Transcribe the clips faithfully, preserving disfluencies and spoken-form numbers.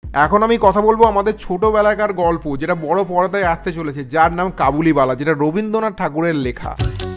এখন আমি কথা বলবো আমাদের ছোটবেলাকার গল্প, যেটা বড় পর্দায় আসতে চলেছে, যার নাম কাবুলিওয়ালা, যেটা রবীন্দ্রনাথ ঠাকুরের লেখা।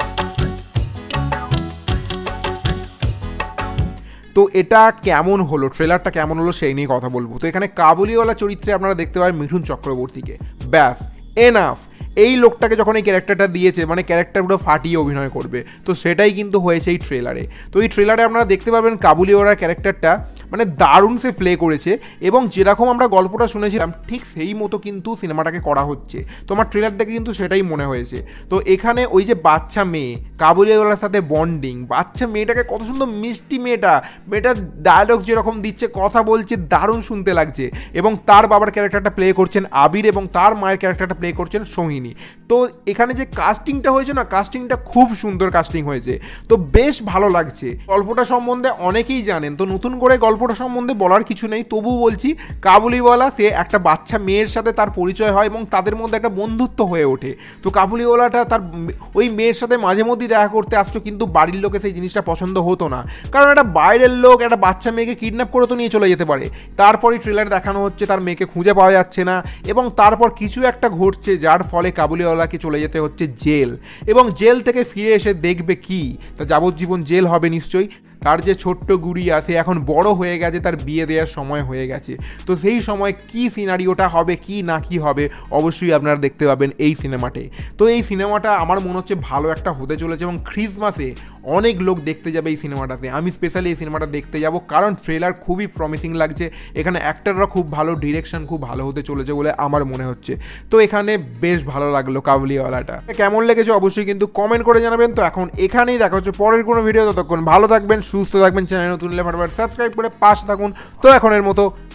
তো এটা কেমন হলো, ট্রেলারটা কেমন হলো সেই নিয়ে কথা বলবো। তো এখানে কাবুলিওয়ালা চরিত্রে আপনারা দেখতে পাবেন মিঠুন চক্রবর্তীকে। ব্যাস, এনাফ। এই লোকটাকে যখন এই ক্যারেক্টারটা দিয়েছে, মানে ক্যারেক্টার পুরো ফাটিয়ে অভিনয় করবে, তো সেটাই কিন্তু হয়েছে এই ট্রেলারে। তো এই ট্রেলারে আপনারা দেখতে পাবেন কাবুলিওয়ালার ক্যারেক্টারটা মানে দারুণ সে প্লে করেছে, এবং যেরকম আমরা গল্পটা শুনেছিলাম ঠিক সেই মতো কিন্তু সিনেমাটাকে করা হচ্ছে। তো আমার ট্রেলার দেখে কিন্তু সেটাই মনে হয়েছে। তো এখানে ওই যে বাচ্চা মেয়ে, কাবুলিওয়ালার সাথে বন্ডিং, বাচ্চা মেয়েটাকে কত সুন্দর মিষ্টি মেয়েটা, মেয়েটার ডায়লগ যেরকম দিচ্ছে, কথা বলছে, দারুণ শুনতে লাগছে। এবং তার বাবার ক্যারেক্টারটা প্লে করছেন আবির, এবং তার মায়ের ক্যারেক্টারটা প্লে করছেন সোহিনী। তো এখানে যে কাস্টিংটা হয়েছে না, কাস্টিংটা খুব সুন্দর কাস্টিং হয়েছে। তো বেশ ভালো লাগছে। গল্পটা সম্বন্ধে অনেকেই জানেন, তো নতুন করে গল্পটা সম্বন্ধে বলার কিছু নেই। তবু বলছি, কাবুলিওয়ালা সে একটা বাচ্চা মেয়ের সাথে তার পরিচয় হয় এবং তাদের মধ্যে একটা বন্ধুত্ব হয়ে ওঠে। তো কাবুলিওয়ালাটা তার ওই মেয়ের সাথে মাঝে মধ্যেই দেখা করতে আসতো, কিন্তু বাড়ির লোকে সেই জিনিসটা পছন্দ হতো না, কারণ একটা বাইরের লোক একটা বাচ্চা মেয়েকে কিডন্যাপ করে তো নিয়ে চলে যেতে পারে। তারপরই ট্রেলার দেখানো হচ্ছে তার মেয়েকে খুঁজে পাওয়া যাচ্ছে না, এবং তারপর কিছু একটা ঘটছে যার ফলে কাবুলিওয়ালাকে চলে যেতে হচ্ছে জেল, এবং জেল থেকে ফিরে এসে দেখবে কি, তা যাবজ্জীবন জেল হবে নিশ্চয়ই। তার যে ছোট্ট গুড়িয়া, সে এখন বড় হয়ে গেছে, তার বিয়ে দেওয়ার সময় হয়ে গেছে। তো সেই সময় কি সিনারিওটা হবে, কি না কি হবে, অবশ্যই আপনারা দেখতে পাবেন এই সিনেমাতে। তো এই সিনেমাটা আমার মনে হচ্ছে ভালো একটা হতে চলেছে, এবং ক্রিসমাসে অনেক লোক দেখতে যাবে এই সিনেমাটাতে। আমি স্পেশালি এই সিনেমাটা দেখতে যাব, কারণ ট্রেলার খুবই প্রমিসিং লাগছে। এখানে অ্যাক্টররা খুব ভালো, ডিরেকশন খুব ভালো হতে চলেছে বলে আমার মনে হচ্ছে। তো এখানে বেশ ভালো লাগলো কাবুলিওয়ালাটা। কেমন লেগেছে অবশ্যই কিন্তু কমেন্ট করে জানাবেন। তো এখন এখানেই দেখা হচ্ছে পরের কোনো ভিডিও। ততক্ষণ ভালো থাকবেন, সুস্থ থাকবেন, চ্যানেল নতুন হলে ফটাফট সাবস্ক্রাইব করে পাশে থাকুন। তো এখনের মতো